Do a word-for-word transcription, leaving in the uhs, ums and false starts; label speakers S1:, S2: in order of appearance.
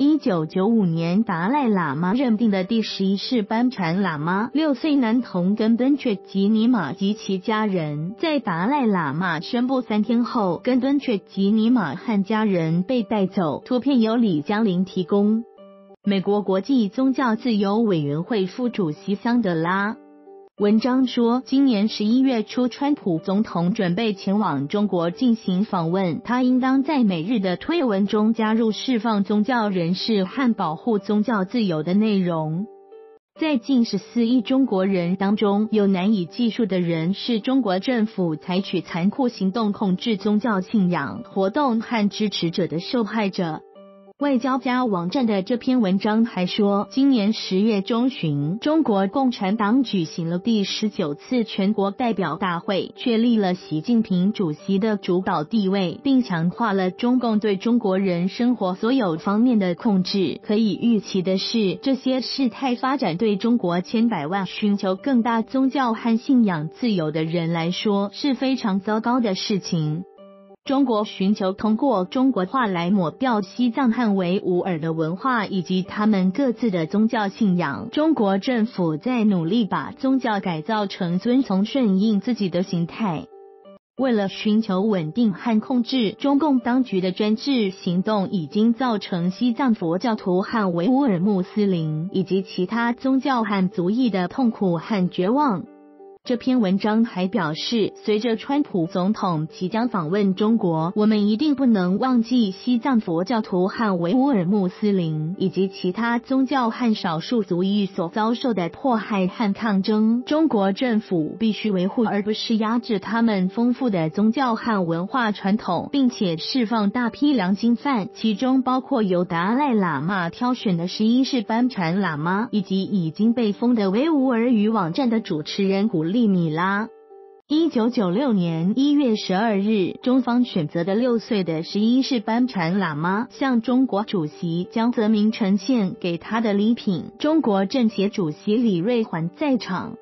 S1: 一九九五年，达赖喇嘛认定的第十一世班禅喇嘛六岁男童根敦却吉尼玛及其家人，在达赖喇嘛宣布三天后，根敦却吉尼玛和家人被带走。图片由李江林提供。美国国际宗教自由委员会副主席桑德拉文章说，今年十一月初，川普总统准备前往中国进行访问，他应当在每日的推文中加入释放宗教人士和保护宗教自由的内容。在近十四亿中国人当中，有难以计数的人是中国政府采取残酷行动控制宗教信仰活动和支持者的受害者。外交家网站的这篇文章还说，今年十月中旬，中国共产党举行了第十九次全国代表大会，确立了习近平主席的主导地位，并强化了中共对中国人生活所有方面的控制。可以预期的是，这些事态发展对中国千百万寻求更大宗教和信仰自由的人来说是非常糟糕的事情。中国寻求通过中国化来抹掉西藏和维吾尔的文化以及他们各自的宗教信仰。中国政府在努力把宗教改造成遵从顺应自己的形态。为了寻求稳定和控制，中共当局的专制行动已经造成西藏佛教徒和维吾尔穆斯林以及其他宗教和族裔的痛苦和绝望。这篇文章还表示，随着川普总统即将访问中国，我们一定不能忘记西藏佛教徒和维吾尔穆斯林以及其他宗教和少数族裔所遭受的迫害和抗争。中国政府必须维护而不是压制他们丰富的宗教和文化传统，并且释放大批良心犯，其中包括由达赖喇嘛挑选的十一世班禅喇嘛，以及已经被封的维吾尔语网站的主持人古利米拉。一九九六年一月十二日，中方选择的六岁的十一世班禅喇嘛向中国主席江泽民呈现给他的礼品。中国政协主席李瑞环在场。